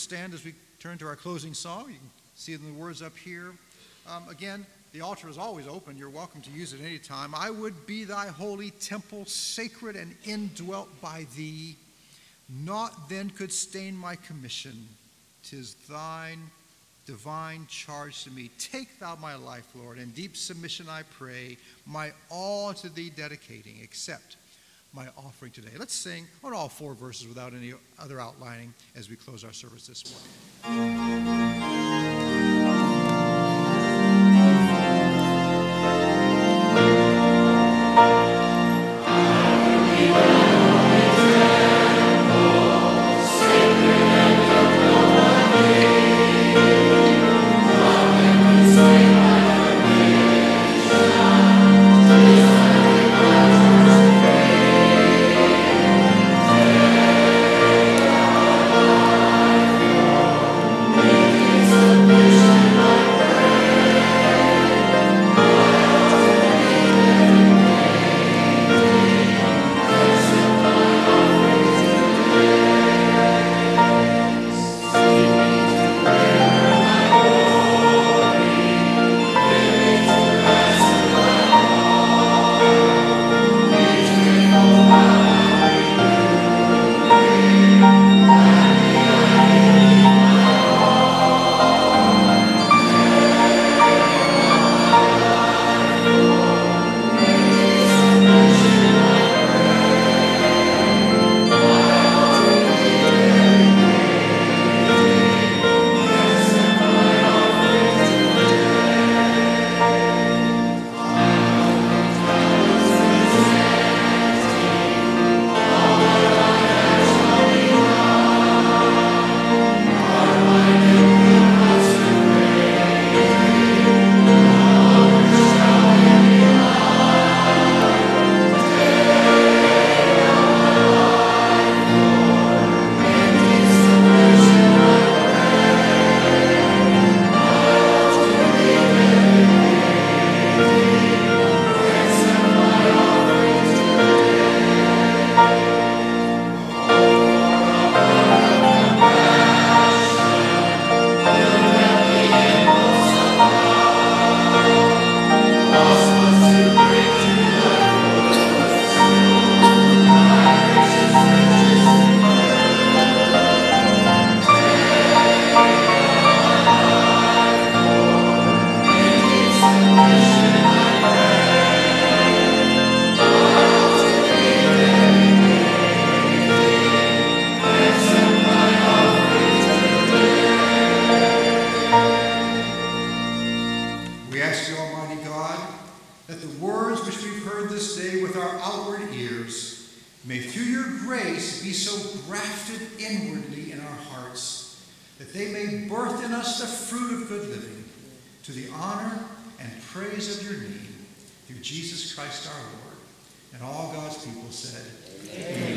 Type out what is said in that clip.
stand as we turn to our closing song. You can see the words up here. Again, the altar is always open. You're welcome to use it any time. I would be thy holy temple, sacred and indwelt by thee. Naught then could stain my commission. 'Tis thine divine charge to me. Take thou my life, Lord, in deep submission I pray, my all to thee dedicating, accept my offering today. Let's sing on all 4 verses without any other outlining as we close our service this morning. Through Jesus Christ our Lord. And all God's people said, Amen.